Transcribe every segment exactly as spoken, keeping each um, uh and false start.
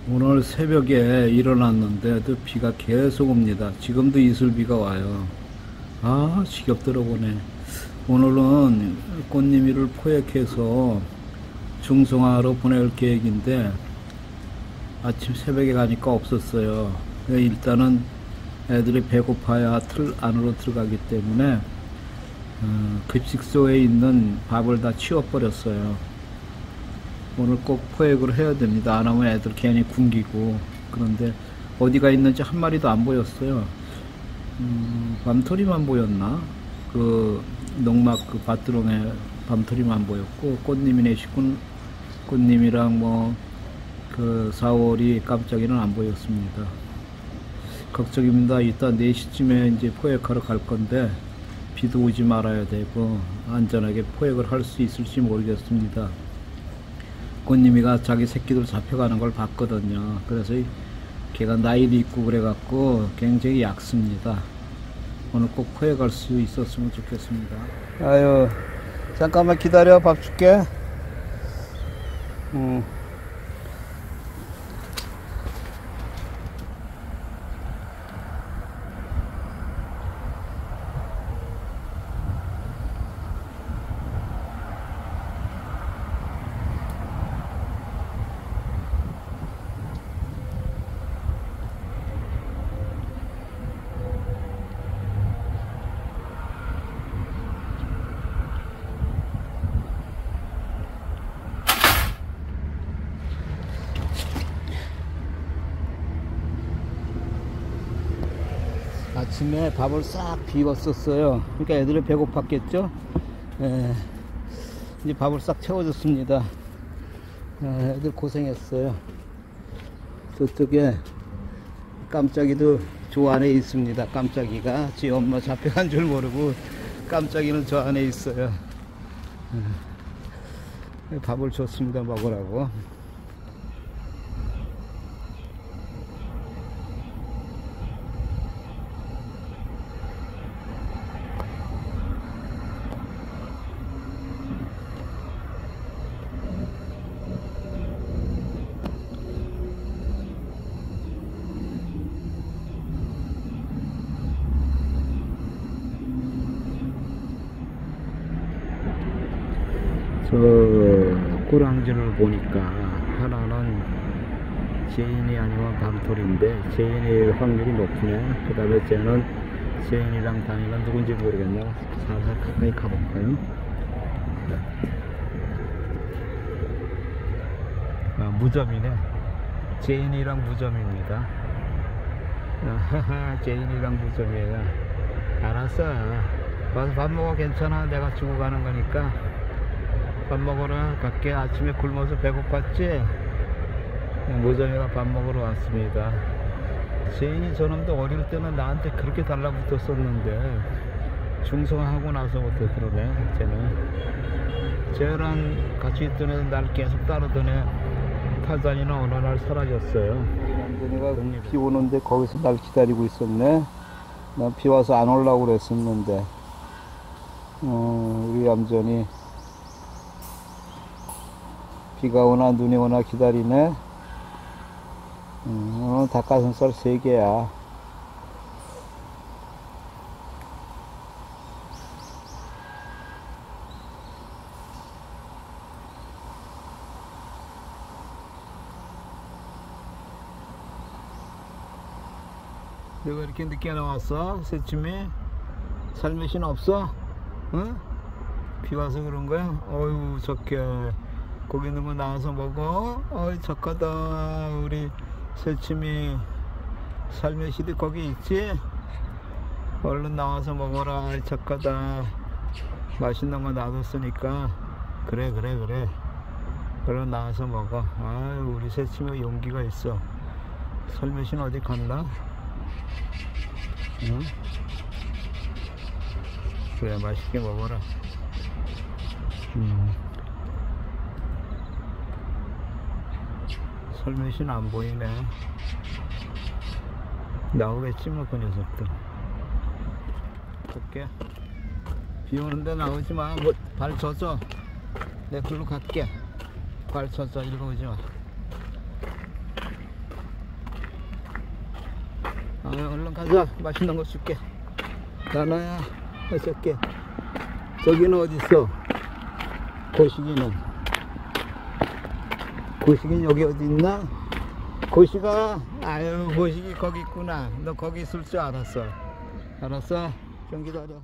오늘 새벽에 일어났는데 또 비가 계속 옵니다. 지금도 이슬비가 와요. 아, 지겹더라 보네. 오늘은 꽃님이를 포획해서 중성화로 보낼 계획인데 아침 새벽에 가니까 없었어요. 일단은 애들이 배고파야 틀 안으로 들어가기 때문에 어, 급식소에 있는 밥을 다 치워버렸어요. 오늘 꼭 포획을 해야 됩니다. 안 하면 애들 괜히 굶기고. 그런데 어디가 있는지 한 마리도 안 보였어요. 음, 밤토리만 보였나? 그 농막 그 밭두렁에 밤토리만 보였고, 꽃님이네 식군 꽃님이랑 뭐 그 사월이 깜짝이는 안 보였습니다. 걱정입니다. 이따 네 시쯤에 이제 포획하러 갈 건데 비도 오지 말아야 되고 안전하게 포획을 할 수 있을지 모르겠습니다. 꽃님이가 자기 새끼들 잡혀가는 걸 봤거든요. 그래서 걔가 나이도 있고 그래갖고 굉장히 약습니다. 오늘 꼭 포획할 수 있었으면 좋겠습니다. 아유, 잠깐만 기다려. 밥 줄게. 음. 아침에 밥을 싹 비웠었어요. 그러니까 애들이 배고팠겠죠. 에, 이제 밥을 싹 채워줬습니다. 에, 애들 고생했어요. 저쪽에 깜짝이도 저 안에 있습니다. 깜짝이가 지 엄마 잡혀간 줄 모르고 깜짝이는 저 안에 있어요. 에, 밥을 줬습니다. 먹으라고. 저 꼬랑지를 보니까 하나는 제인이 아니면 밤토리인데 제인일 확률이 높네. 그 다음에 쟤는 제인이랑 다니는 누군지 모르겠네요. 살살 가까이 가볼까요? 아, 무점이네. 제인이랑 무점입니다. 하하, 제인이랑 무점이에요. 알았어. 와서 밥 먹어. 괜찮아. 내가 주고 가는 거니까. 밥 먹으러 갈게. 아침에 굶어서 배고팠지? 무점이가 밥 먹으러 왔습니다. 제인이 저놈도 어릴 때는 나한테 그렇게 달라붙었었는데 중성화하고 나서부터 그러네. 쟤는 쟤랑 같이 있던 애는 날 계속 따르던 애 타자니는 어느 날 사라졌어요. 남편이가 비 오는데 거기서 날 기다리고 있었네. 난 비 와서 안 오려고 그랬었는데 어, 우리 얌전히 비가 오나 눈이 오나 기다리네. 음, 오늘 닭가슴살 세 개야. 내가 이렇게 늦게 나왔어? 새침이? 살며시는 없어? 응? 비 와서 그런 거야? 어휴, 착해. 고기 있는 거 나와서 먹어. 어이, 착하다. 우리 새침이. 살며시도 거기 있지? 얼른 나와서 먹어라. 아이, 착하다. 맛있는 거 놔뒀으니까. 그래, 그래, 그래. 얼른 나와서 먹어. 아유, 우리 새침이 용기가 있어. 살며시는 어디 갔나? 응? 그래, 맛있게 먹어라. 음. 살며시는 안 보이네. 나오겠지 뭐 그 녀석들. 볼게. 비 오는데 나오지 마. 뭐, 발 젖어. 내 글로 갈게. 발 젖어. 이리로 오지 마. 아, 얼른 가자. 맛있는 거 줄게. 나나야, 어저께. 저기는 어딨어? 고식이는. 고식이 여기 어디 있나? 고식아, 아유, 고식이 거기 있구나. 너 거기 있을 줄 알았어. 알았어? 좀 기다려.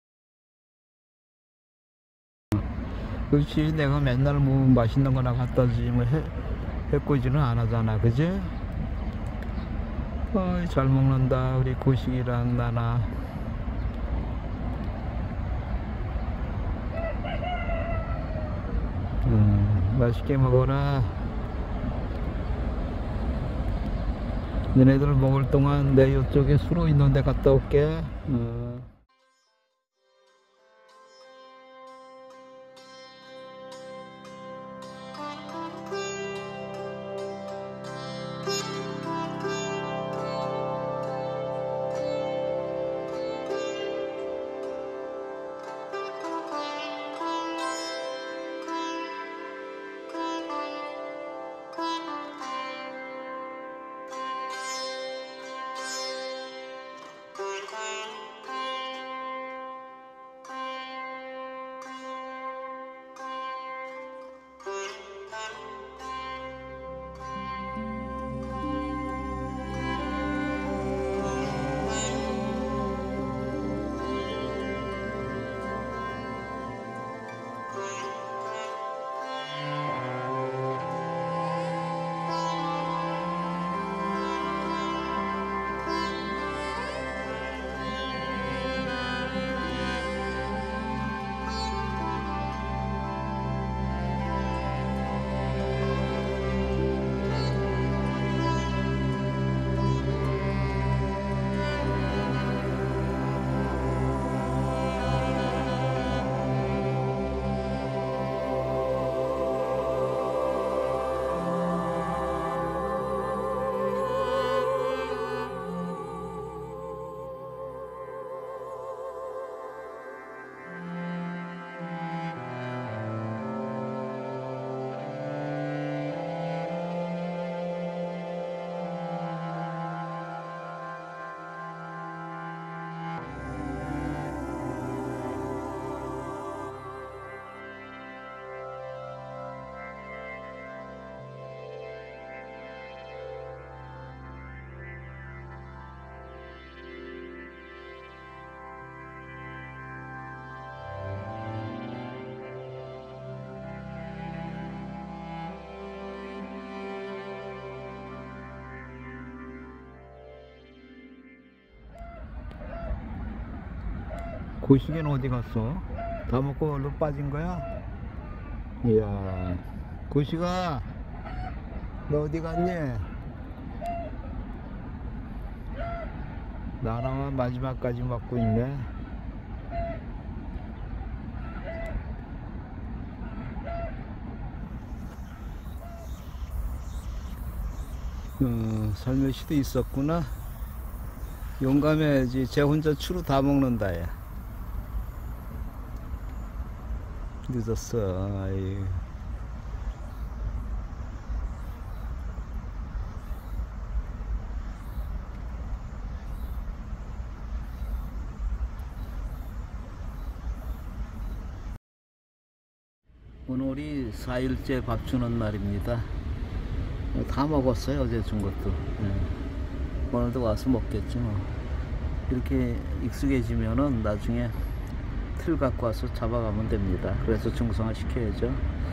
그렇지, 내가 맨날 뭐 맛있는 거나 갖다 주지 뭐 해, 해코지는 안 하잖아, 그지? 어이, 잘 먹는다, 우리 고식이랑 나나. 음, 맛있게 먹어라. 너네들 먹을 동안 내 이쪽에 수로 있는데 갔다 올게. 어. 고시계는 어디 갔어? 다 먹고 얼른 빠진 거야? 이야, 고시가 너 어디 갔니? 나라만 마지막까지 먹고 있네. 어, 살며시도 있었구나. 용감해야지. 쟤 혼자 추루 다 먹는다, 야. 늦었어. 아이. 오늘이 사 일째 밥 주는 날입니다. 다 먹었어요, 어제 준 것도. 네. 오늘도 와서 먹겠죠. 이렇게 익숙해지면은 나중에 틀 갖고 와서 잡아가면 됩니다. 그래서 중성화 시켜야죠.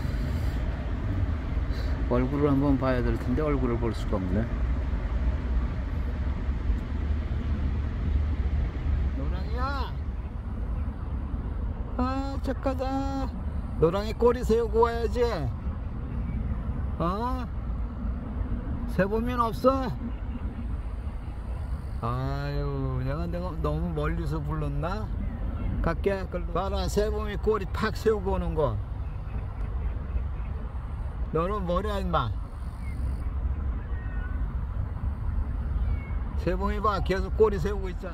얼굴을 한번 봐야 될 텐데 얼굴을 볼 수가 없네. 노랑이야, 아 착하다. 노랑이 꼬리 세우고 와야지. 어? 새보면 없어? 아유, 내가 내가 너무 멀리서 불렀나? 갈게. 봐라, 새봄이 꼬리 팍 세우고 오는 거. 너는 뭐냐 임마. 새봄이 봐, 계속 꼬리 세우고 있잖아.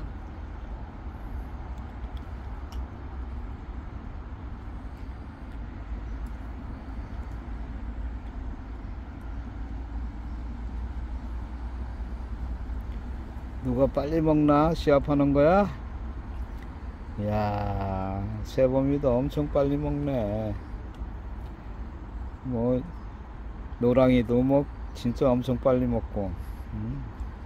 누가 빨리 먹나? 시합하는 거야? 이야, 새봄이도 엄청 빨리 먹네. 뭐 노랑이도 뭐 진짜 엄청 빨리 먹고. 음.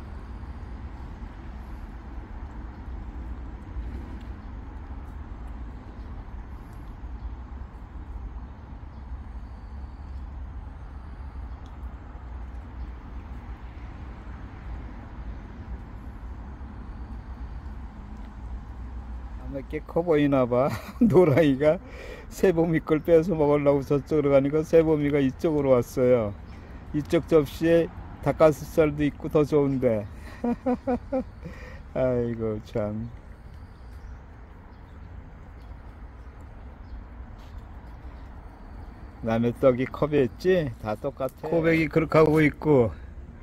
몇 개 커 보이나봐. 노랑이가 새봄이 걸 빼서 먹으려고 저쪽으로 가니까 새봄이가 이쪽으로 왔어요. 이쪽 접시에 닭가슴살도 있고 더 좋은데. 아이고 참. 남의 떡이 컵에 있지? 다 똑같아. 코백이 그렇게 하고 있고,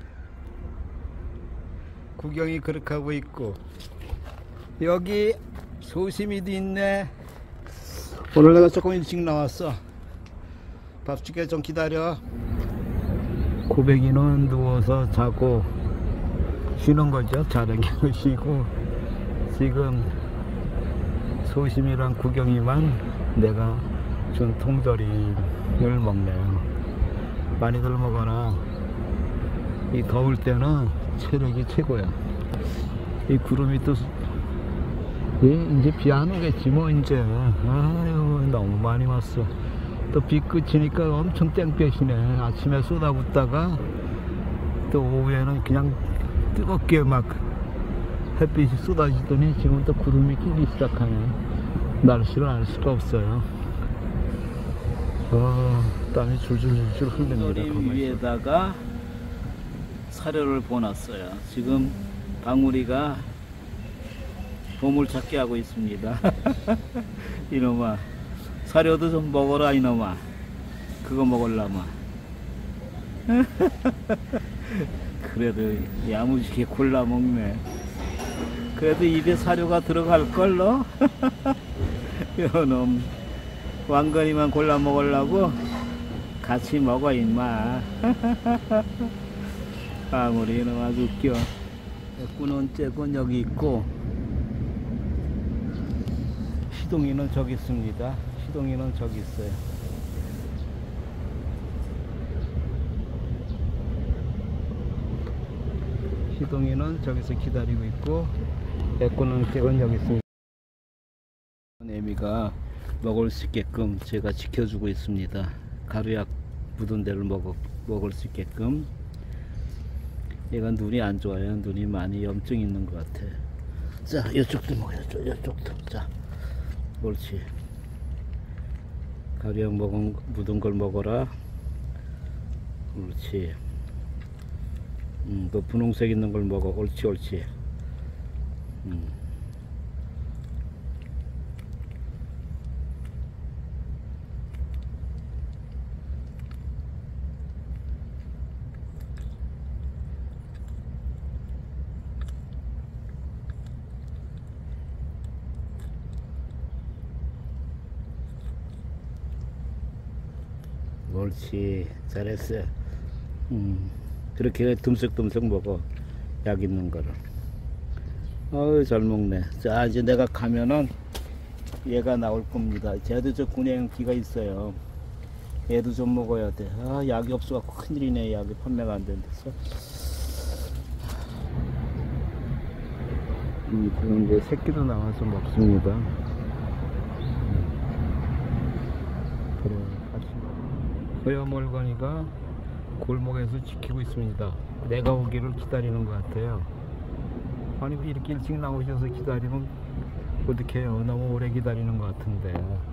구경이 그렇게 하고 있고, 여기 소심이도 있네. 오늘 내가 조금 일찍 나왔어. 밥 줄게, 좀 기다려. 고백이는 누워서 자고 쉬는 거죠. 자는 게 쉬고, 지금 소심이랑 구경이만 내가 준 통조림을 먹네요. 많이들 먹어라. 이 더울 때는 체력이 최고야. 이 구름이 또 이제 비 안 오겠지 뭐 이제. 아유 너무 많이 왔어. 또 비 끝이니까 엄청 땡볕이네. 아침에 쏟아붓다가 또 오후에는 그냥 뜨겁게 막 햇빛이 쏟아지더니 지금 또 구름이 끼기 시작하네. 날씨를 알 수가 없어요. 어, 땀이 줄줄줄 흘립니다. 도림 위에다가 사료를 보놨어요. 지금 방울이가 보물찾기 하고 있습니다. 이놈아, 사료도 좀 먹어라 이놈아. 그거 먹을라마. 그래도 야무지게 골라 먹네. 그래도 입에 사료가 들어갈걸로? 요놈 왕건이만 골라 먹으려고 같이 먹어 임마. 방울이는 아주 웃겨. 애꾸는 째군 여기 있고, 시동이는 저기 있습니다. 시동이는 저기 있어요. 시동이는 저기서 기다리고 있고, 애꾸는 째군 여기 있습니다. 애미가 먹을 수 있게끔 제가 지켜주고 있습니다. 가루약 묻은 데를 먹어, 먹을 수 있게끔. 얘가 눈이 안 좋아요. 눈이 많이 염증 있는 것 같아. 자, 이쪽도 먹어야죠. 이쪽도. 자, 옳지. 가루약 먹은, 묻은 걸 먹어라. 옳지. 음, 그 분홍색 있는 걸 먹어. 옳지, 옳지. 음. 옳지, 잘했어. 음, 그렇게 듬석듬석 먹어. 약 있는 거를. 어우, 잘 먹네. 자, 이제 내가 가면은 얘가 나올 겁니다. 쟤도 저 구내염기가 있어요. 얘도 좀 먹어야 돼. 아, 약이 없어갖고 큰일이네. 약이 판매가 안 된대서. 음, 그럼 이제 새끼도 나와서 먹습니다. 그래, 같이 허여멀건이가 골목에서 지키고 있습니다. 내가 오기를 기다리는 것 같아요. 아니 이렇게 일찍 나오셔서 기다리면 어떻게 해요? 너무 오래 기다리는 것 같은데.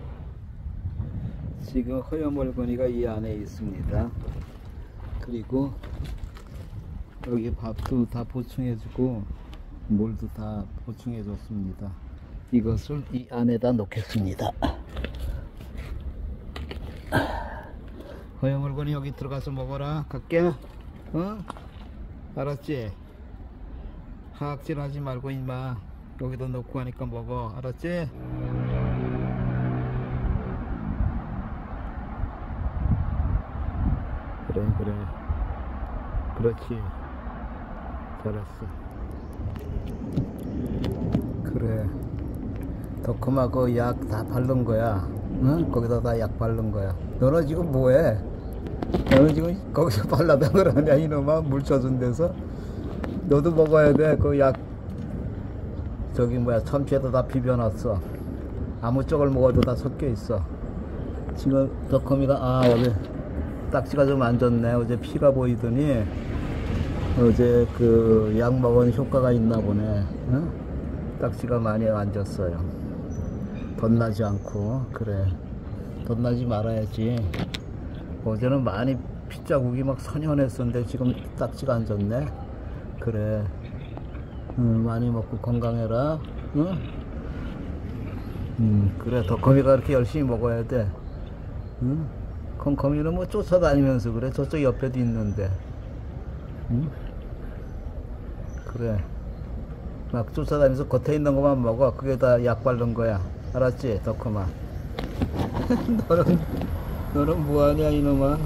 지금 허여멀건이가 이 안에 있습니다. 그리고 여기 밥도 다 보충해주고 물도 다 보충해줬습니다. 이것을 이 안에다 놓겠습니다. 허여물건이 여기 들어가서 먹어라. 갈게. 어? 알았지? 하악질 하지 말고 임마. 여기다 놓고 하니까 먹어. 알았지? 그래 그래. 그렇지. 잘했어. 그래, 덕후마 그 약 다 바른 거야. 응? 거기다 다 약 바른 거야. 너는 지금 뭐해? 너는 지금 거기서 발라다 그러냐 이놈아. 물 젖은 데서. 너도 먹어야 돼. 그 약 저기 뭐야 참치에다 다 비벼놨어. 아무 쪽을 먹어도 다 섞여 있어. 지금 덕후미가 아 여기 딱지가 좀 안 좋네. 어제 피가 보이더니 어제 그 약 먹은 효과가 있나 보네. 응? 딱지가 많이 안 졌어요. 덧나지 않고. 그래, 덧나지 말아야지. 어제는 많이 핏자국이 막 선연했었는데 지금 딱지가 안 졌네. 그래, 응, 많이 먹고 건강해라. 응? 음, 그래, 덕거미가 그렇게 열심히 먹어야 돼. 응? 콩커미는 뭐 쫓아다니면서 그래. 저쪽 옆에도 있는데. 응? 그래, 막 쫓아다니면서 겉에 있는 것만 먹어. 그게 다 약 바른 거야. 알았지, 덕커마? 너는 너는 뭐하냐 이놈아.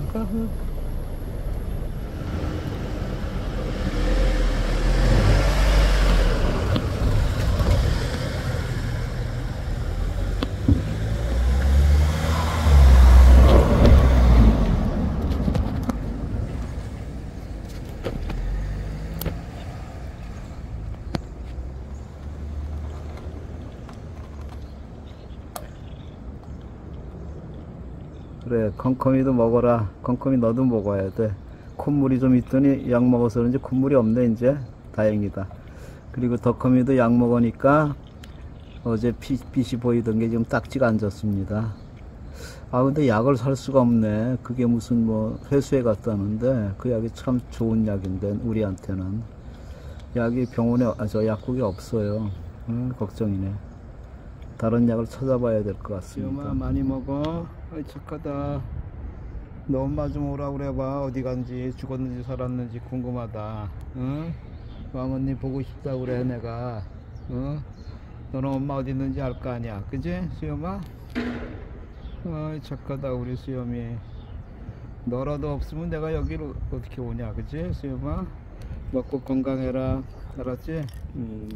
그래, 콩커미도 먹어라. 콩커미 너도 먹어야 돼. 콧물이 좀 있더니 약 먹어서 그런지 콧물이 없네 이제. 다행이다. 그리고 덕커미도 약 먹으니까 어제 피, 빛이 보이던 게 지금 딱지가 안 졌습니다. 아 근데 약을 살 수가 없네. 그게 무슨 뭐 회수해 갔다는데 그 약이 참 좋은 약인데 우리한테는 약이 병원에 아, 저 약국에 없어요. 음, 걱정이네. 다른 약을 찾아봐야 될 것 같습니다. 수염아 많이 먹어. 어이 착하다. 너 엄마 좀 오라 그래봐. 어디 간지 죽었는지 살았는지 궁금하다. 응? 왕언니 보고 싶다 그래 내가. 응? 너는 엄마 어디 있는지 알 거 아니야. 그지 수염아? 어이 착하다 우리 수염이. 너라도 없으면 내가 여기로 어떻게 오냐. 그지 수염아? 먹고 건강해라. 알았지? 음.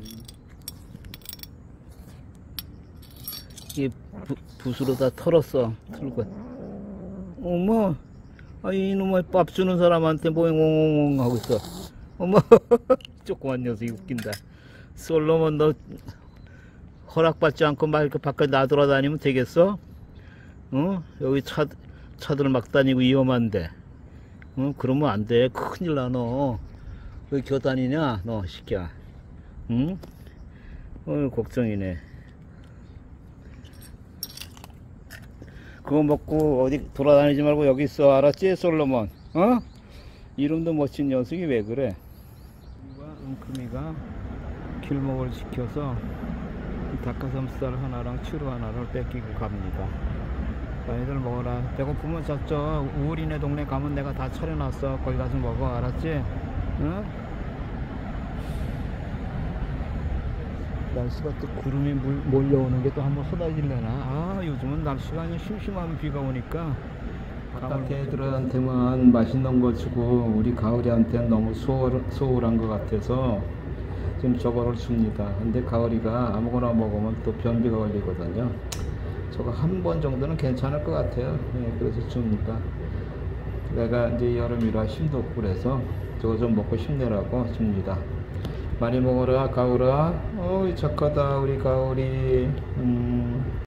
이 붓으로 다 털었어. 털고. 어머, 아 이놈의 밥 주는 사람한테 뭐 옹옹옹 하고 있어. 어머, 조그만 녀석이 웃긴다. 솔로몬 너 허락받지 않고 막 이렇게 밖에 나돌아다니면 되겠어? 어? 여기 차 차들 막 다니고 위험한데. 어? 그러면 안 돼. 큰일 나 너. 왜 겨다니냐 너 시끼야. 응? 어 걱정이네. 그거 먹고 어디 돌아다니지 말고 여기 있어. 알았지 솔로몬? 어? 이름도 멋진 녀석이 왜 그래? 은큼이가 길목을 지켜서 닭가슴살 하나랑 추루 하나를 뺏기고 갑니다. 너희들 먹어라. 배고프면 저쪽 우울이네 동네 가면 내가 다 차려놨어. 거기 가서 먹어. 알았지? 응? 날씨가 또 구름이 물, 몰려오는 게 또 한번 쏟아질려나. 아 요즘은 날씨가 아주 심심하면 비가 오니까 바깥에 애들한테만 맛있는 거 주고 우리 가을이한테는 너무 소홀, 소홀한 것 같아서 지금 저거를 줍니다. 근데 가을이가 아무거나 먹으면 또 변비가 걸리거든요. 저거 한 번 정도는 괜찮을 것 같아요. 네, 그래서 줍니다. 내가 이제 여름이라 힘도 없고 그래서 저거 좀 먹고 힘내라고 줍니다. 많이 먹어라 가을아. 어이 착하다 우리 가을이. 음.